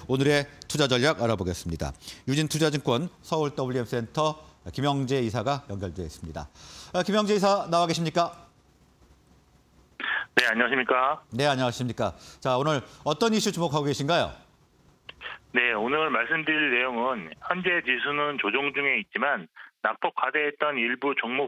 오늘의 투자 전략 알아보겠습니다. 유진투자증권 서울 WM센터 김영재 이사가 연결되어 있습니다. 김영재 이사 나와 계십니까? 네, 안녕하십니까? 네, 안녕하십니까? 자, 오늘 어떤 이슈 주목하고 계신가요? 네, 오늘 말씀드릴 내용은 현재 지수는 조정 중에 있지만 낙폭 과대했던 일부 종목에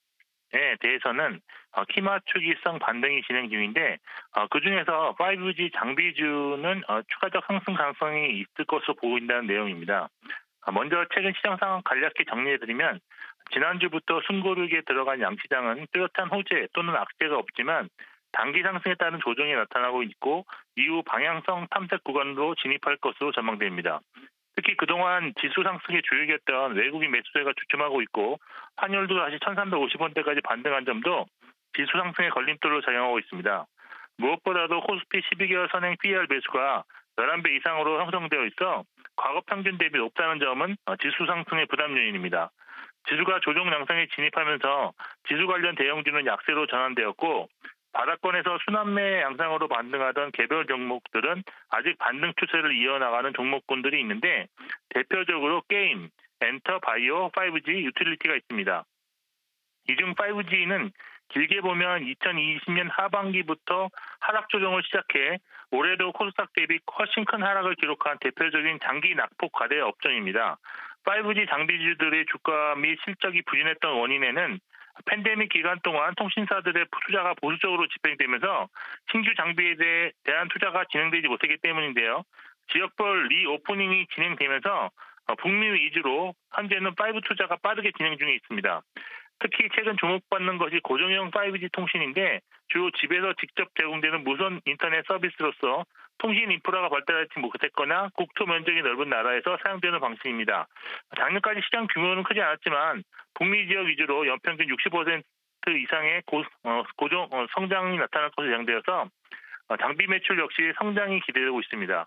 대해서는 키맞추기성 반등이 진행 중인데 그중에서 5G 장비주는 추가적 상승 가능성이 있을 것으로 보인다는 내용입니다. 먼저 최근 시장 상황 간략히 정리해드리면 지난주부터 숨고르기에 들어간 양시장은 뚜렷한 호재 또는 악재가 없지만 단기 상승에 따른 조정이 나타나고 있고 이후 방향성 탐색 구간으로 진입할 것으로 전망됩니다. 특히 그동안 지수 상승의 주역이었던 외국인 매수세가 주춤하고 있고 환율도 다시 1350원대까지 반등한 점도 지수 상승의 걸림돌로 작용하고 있습니다. 무엇보다도 코스피 12개월 선행 PER 매수가 11배 이상으로 형성되어 있어 과거 평균 대비 높다는 점은 지수 상승의 부담 요인입니다. 지수가 조정 양상에 진입하면서 지수 관련 대형주는 약세로 전환되었고 바닥권에서 순환매 양상으로 반등하던 개별 종목들은 아직 반등 추세를 이어나가는 종목군들이 있는데 대표적으로 게임, 엔터, 바이오, 5G, 유틸리티가 있습니다. 이 중 5G는 길게 보면 2020년 하반기부터 하락 조정을 시작해 올해도 코스닥 대비 훨씬 큰 하락을 기록한 대표적인 장기 낙폭 과대 업종입니다. 5G 장비주들의 주가 및 실적이 부진했던 원인에는 팬데믹 기간 동안 통신사들의 투자가 보수적으로 집행되면서 신규 장비에 대한 투자가 진행되지 못했기 때문인데요. 지역별 리오프닝이 진행되면서 북미 위주로 현재는 5 투자가 빠르게 진행 중에 있습니다. 특히 최근 주목받는 것이 고정형 5G 통신인데 주로 집에서 직접 제공되는 무선 인터넷 서비스로서 통신 인프라가 발달하지 못했거나 국토 면적이 넓은 나라에서 사용되는 방식입니다. 작년까지 시장 규모는 크지 않았지만 북미 지역 위주로 연평균 60% 이상의 고정 성장이 나타날 것으로 예상되어서 장비 매출 역시 성장이 기대되고 있습니다.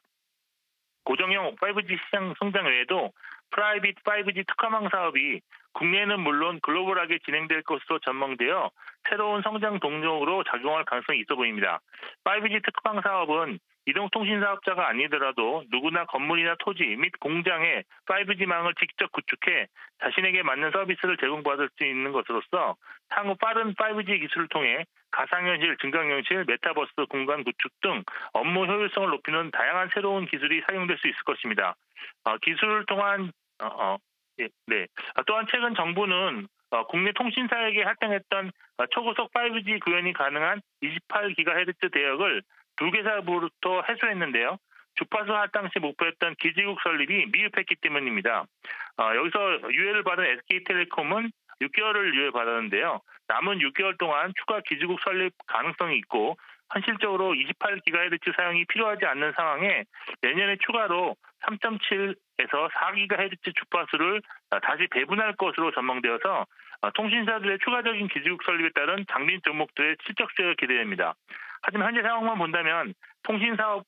고정형 5G 시장 성장 외에도 프라이빗 5G 특화망 사업이 국내는 물론 글로벌하게 진행될 것으로 전망되어 새로운 성장 동력으로 작용할 가능성이 있어 보입니다. 5G 특화망 사업은 이동통신 사업자가 아니더라도 누구나 건물이나 토지 및 공장에 5G망을 직접 구축해 자신에게 맞는 서비스를 제공받을 수 있는 것으로서 향후 빠른 5G 기술을 통해 가상현실, 증강현실, 메타버스 공간 구축 등 업무 효율성을 높이는 다양한 새로운 기술이 사용될 수 있을 것입니다. 기술을 통한 또한 최근 정부는 국내 통신사에게 할당했던 초고속 5G 구현이 가능한 28GHz 대역을 2개사부터 해소했는데요. 주파수 할당 시 목표했던 기지국 설립이 미흡했기 때문입니다. 여기서 유예를 받은 SK텔레콤은 6개월을 유예받았는데요. 남은 6개월 동안 추가 기지국 설립 가능성이 있고 현실적으로 28GHz 사용이 필요하지 않는 상황에 내년에 추가로 3.7에서 4GHz 주파수를 다시 배분할 것으로 전망되어서 통신사들의 추가적인 기지국 설립에 따른 장비 종목들의 실적 수혜가 기대됩니다. 하지만 현재 상황만 본다면 통신사업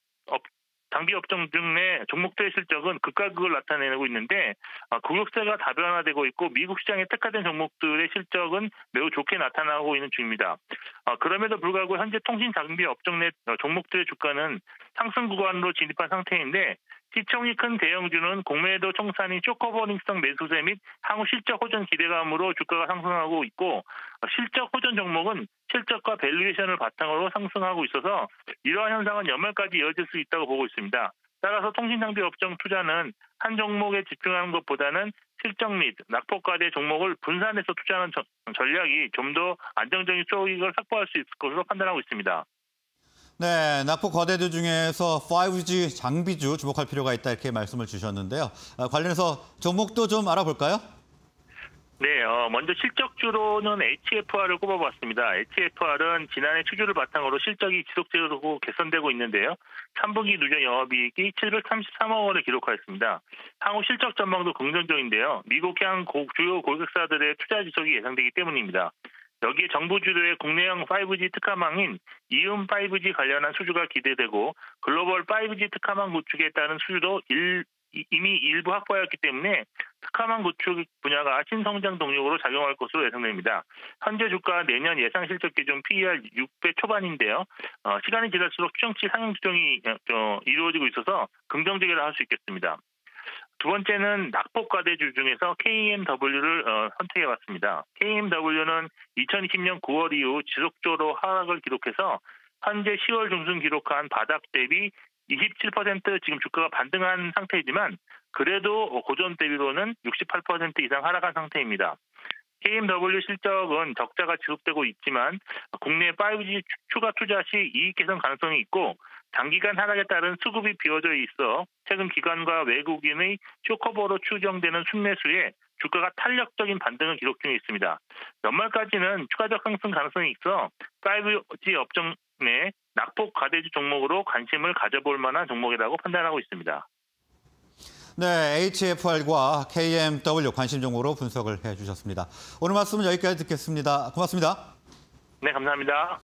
장비 업종 등 내 종목들의 실적은 극과 극을 나타내고 있는데 구역세가 다변화되고 있고 미국 시장에 특화된 종목들의 실적은 매우 좋게 나타나고 있는 중입니다. 그럼에도 불구하고 현재 통신 장비 업종 내 종목들의 주가는 상승 구간으로 진입한 상태인데 시총이 큰 대형주는 공매도 청산이 쇼커버닝성 매수세 및 향후 실적 호전 기대감으로 주가가 상승하고 있고 실적 호전 종목은 실적과 밸류에이션을 바탕으로 상승하고 있어서 이러한 현상은 연말까지 이어질 수 있다고 보고 있습니다. 따라서 통신장비 업종 투자는 한 종목에 집중하는 것보다는 실적 및 낙폭과대 종목을 분산해서 투자하는 전략이 좀 더 안정적인 수익을 확보할 수 있을 것으로 판단하고 있습니다. 네, 낙폭 거대주 중에서 5G 장비주 주목할 필요가 있다 이렇게 말씀을 주셨는데요. 관련해서 종목도 좀 알아볼까요? 네, 먼저 실적주로는 HFR을 꼽아봤습니다. HFR은 지난해 추주를 바탕으로 실적이 지속적으로 개선되고 있는데요. 3분기 누적 영업이익이 733억 원을 기록하였습니다. 향후 실적 전망도 긍정적인데요. 미국향 주요 고객사들의 투자 지속이 예상되기 때문입니다. 여기에 정부 주도의 국내형 5G 특화망인 이음 5G 관련한 수주가 기대되고 글로벌 5G 특화망 구축에 따른 수주도 이미 일부 확보하였기 때문에 특화망 구축 분야가 신성장 동력으로 작용할 것으로 예상됩니다. 현재 주가 내년 예상 실적 기준 PER 6배 초반인데요. 시간이 지날수록 추정치 상향 조정이 이루어지고 있어서 긍정적이라 할 수 있겠습니다. 두 번째는 낙폭 과대주 중에서 KMW를 선택해봤습니다. KMW는 2020년 9월 이후 지속적으로 하락을 기록해서 현재 10월 중순 기록한 바닥 대비 27% 지금 주가가 반등한 상태이지만 그래도 고점 대비로는 68% 이상 하락한 상태입니다. KMW 실적은 적자가 지속되고 있지만 국내 5G 추가 투자 시 이익 개선 가능성이 있고 장기간 하락에 따른 수급이 비어져 있어 최근 기관과 외국인의 쇼커버로 추정되는 순매수에 주가가 탄력적인 반등을 기록 중에 있습니다. 연말까지는 추가적 상승 가능성이 있어 5G 업종 내 낙폭 과대주 종목으로 관심을 가져볼 만한 종목이라고 판단하고 있습니다. 네, HFR과 KMW 관심 종목으로 분석을 해주셨습니다. 오늘 말씀은 여기까지 듣겠습니다. 고맙습니다. 네, 감사합니다.